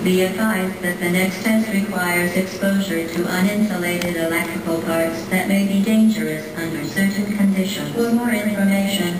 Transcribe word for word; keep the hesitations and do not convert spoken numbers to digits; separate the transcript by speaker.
Speaker 1: Be advised that the next test requires exposure to uninsulated electrical parts that may be dangerous under certain conditions. For more information,